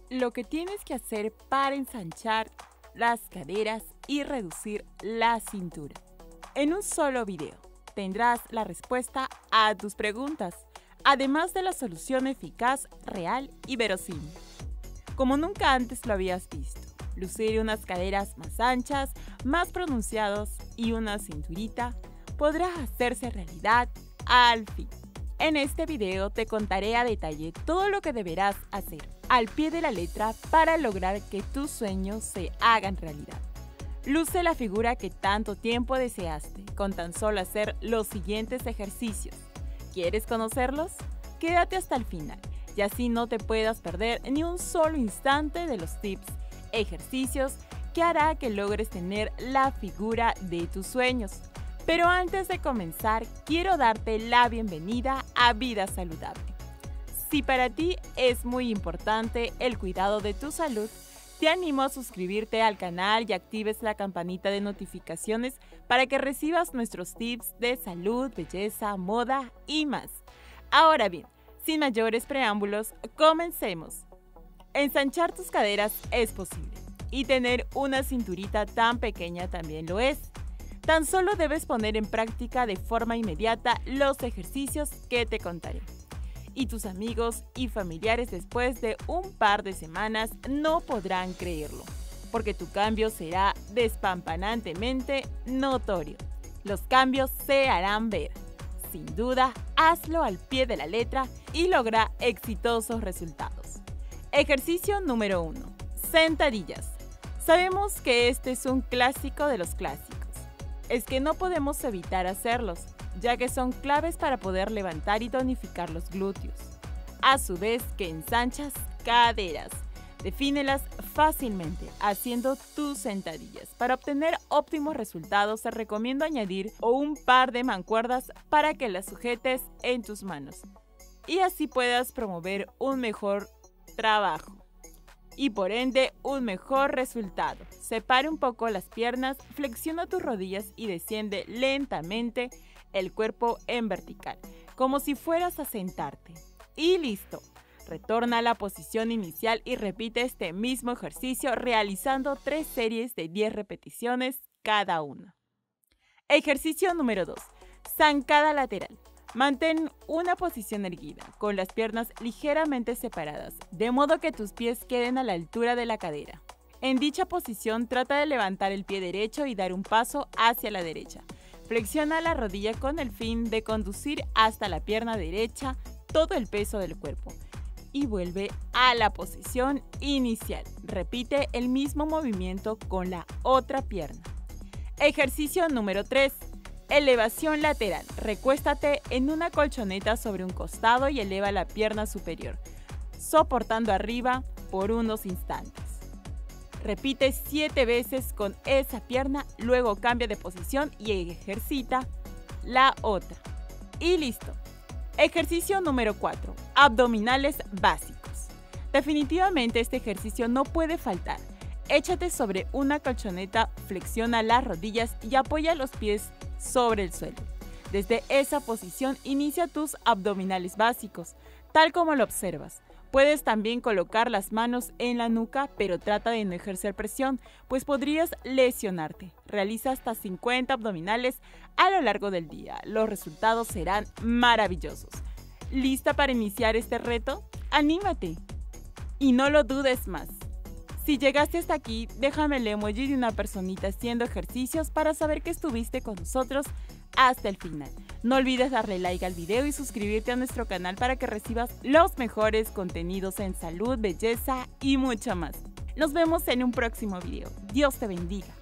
Lo que tienes que hacer para ensanchar las caderas y reducir la cintura. En un solo video tendrás la respuesta a tus preguntas, además de la solución eficaz, real y verosímil. Como nunca antes lo habías visto, lucir unas caderas más anchas, más pronunciados y una cinturita podrá hacerse realidad al fin. En este video te contaré a detalle todo lo que deberás hacer al pie de la letra para lograr que tus sueños se hagan realidad. Luce la figura que tanto tiempo deseaste con tan solo hacer los siguientes ejercicios. ¿Quieres conocerlos? Quédate hasta el final y así no te puedas perder ni un solo instante de los tips, ejercicios que hará que logres tener la figura de tus sueños. Pero antes de comenzar, quiero darte la bienvenida a Vida Saludable. Si para ti es muy importante el cuidado de tu salud, te animo a suscribirte al canal y actives la campanita de notificaciones para que recibas nuestros tips de salud, belleza, moda y más. Ahora bien, sin mayores preámbulos, comencemos. Ensanchar tus caderas es posible y tener una cinturita tan pequeña también lo es. Tan solo debes poner en práctica de forma inmediata los ejercicios que te contaré. Y tus amigos y familiares después de un par de semanas no podrán creerlo, porque tu cambio será despampanantemente notorio. Los cambios se harán ver. Sin duda, hazlo al pie de la letra y logra exitosos resultados. Ejercicio número 1. Sentadillas. Sabemos que este es un clásico de los clásicos. Es que no podemos evitar hacerlos, ya que son claves para poder levantar y tonificar los glúteos. A su vez que ensanchas caderas. Defínelas fácilmente haciendo tus sentadillas. Para obtener óptimos resultados te recomiendo añadir un par de mancuerdas para que las sujetes en tus manos y así puedas promover un mejor trabajo y por ende un mejor resultado. Separa un poco las piernas, flexiona tus rodillas y desciende lentamente el cuerpo en vertical, como si fueras a sentarte. Y listo. Retorna a la posición inicial y repite este mismo ejercicio realizando 3 series de 10 repeticiones cada una. Ejercicio número 2. Zancada lateral. Mantén una posición erguida, con las piernas ligeramente separadas, de modo que tus pies queden a la altura de la cadera. En dicha posición, trata de levantar el pie derecho y dar un paso hacia la derecha. Flexiona la rodilla con el fin de conducir hasta la pierna derecha todo el peso del cuerpo. Y vuelve a la posición inicial. Repite el mismo movimiento con la otra pierna. Ejercicio número 3. Elevación lateral. Recuéstate en una colchoneta sobre un costado y eleva la pierna superior, soportando arriba por unos instantes. Repite 7 veces con esa pierna, luego cambia de posición y ejercita la otra. Y listo. Ejercicio número 4. Abdominales básicos. Definitivamente este ejercicio no puede faltar. Échate sobre una colchoneta, flexiona las rodillas y apoya los pies sobre el suelo. Desde esa posición inicia tus abdominales básicos, tal como lo observas. Puedes también colocar las manos en la nuca, pero trata de no ejercer presión, pues podrías lesionarte. Realiza hasta 50 abdominales a lo largo del día. Los resultados serán maravillosos. ¿Lista para iniciar este reto? ¡Anímate! Y no lo dudes más. Si llegaste hasta aquí, déjame el emoji de una personita haciendo ejercicios para saber que estuviste con nosotros hasta el final. No olvides darle like al video y suscribirte a nuestro canal para que recibas los mejores contenidos en salud, belleza y mucho más. Nos vemos en un próximo video. Dios te bendiga.